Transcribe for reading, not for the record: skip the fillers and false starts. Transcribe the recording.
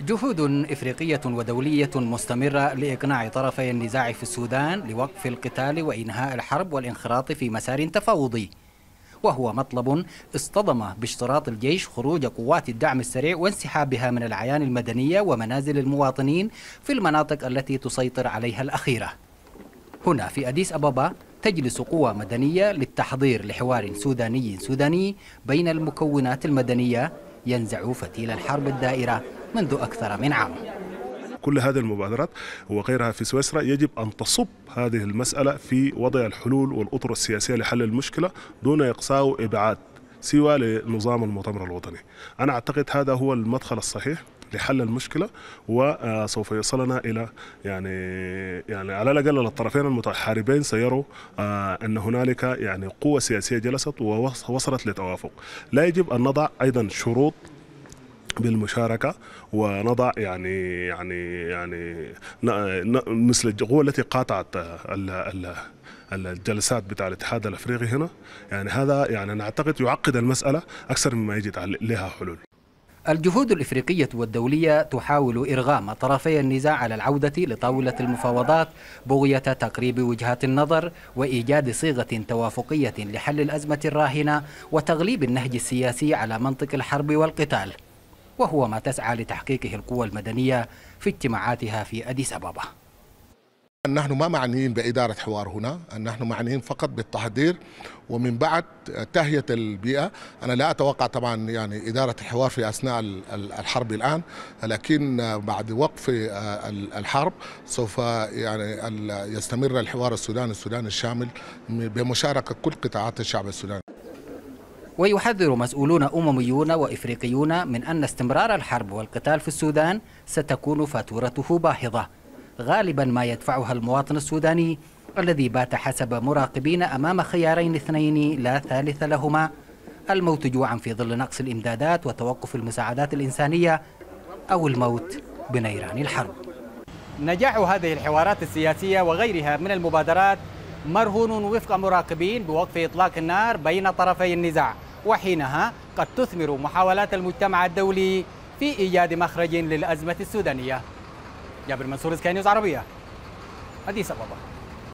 جهود إفريقية ودولية مستمرة لإقناع طرفي النزاع في السودان لوقف القتال وإنهاء الحرب والانخراط في مسار تفاوضي، وهو مطلب اصطدم باشتراط الجيش خروج قوات الدعم السريع وانسحابها من العيان المدنية ومنازل المواطنين في المناطق التي تسيطر عليها الأخيرة. هنا في أديس أبابا تجلس قوى مدنية للتحضير لحوار سوداني بين المكونات المدنية ينزع فتيل الحرب الدائرة منذ أكثر من عام. كل هذه المبادرات وغيرها في سويسرا يجب أن تصب هذه المسألة في وضع الحلول والأطر السياسية لحل المشكلة دون إقصاء وإبعاد سوى لنظام المؤتمر الوطني. أنا أعتقد هذا هو المدخل الصحيح لحل المشكلة، وسوف يصلنا إلى يعني على الأقل الطرفين المتحاربين سيروا أن هنالك قوة سياسية جلست ووصلت لتوافق. لا يجب أن نضع أيضا شروط بالمشاركة ونضع مثل القوة التي قاطعت الجلسات بتاع الاتحاد الافريقي هنا. هذا انا اعتقد يعقد المسألة اكثر مما يجد لها حلول. الجهود الإفريقية والدولية تحاول إرغام طرفي النزاع على العودة لطاولة المفاوضات بغية تقريب وجهات النظر وإيجاد صيغة توافقية لحل الأزمة الراهنة وتغليب النهج السياسي على منطق الحرب والقتال، وهو ما تسعى لتحقيقه القوى المدنية في اجتماعاتها في أديس أبابا. نحن ما معنيين بإدارة حوار هنا، نحن معنيين فقط بالتحضير ومن بعد تهيئة البيئة. أنا لا أتوقع طبعا إدارة الحوار في أثناء الحرب الآن، لكن بعد وقف الحرب سوف يستمر الحوار السوداني الشامل بمشاركة كل قطاعات الشعب السوداني. ويحذر مسؤولون أمميون وإفريقيون من أن استمرار الحرب والقتال في السودان ستكون فاتورته باهظة، غالبا ما يدفعها المواطن السوداني الذي بات حسب مراقبين أمام خيارين اثنين لا ثالث لهما: الموت جوعا في ظل نقص الإمدادات وتوقف المساعدات الإنسانية، أو الموت بنيران الحرب. نجاح هذه الحوارات السياسية وغيرها من المبادرات مرهون وفق مراقبين بوقف إطلاق النار بين طرفي النزاع، وحينها قد تثمر محاولات المجتمع الدولي في إيجاد مخرج للأزمة السودانية. جابر منصور، سكاي نيوز عربية، أديس أبابا.